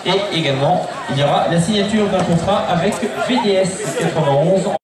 Et également, il y aura la signature d'un contrat avec VDS 91.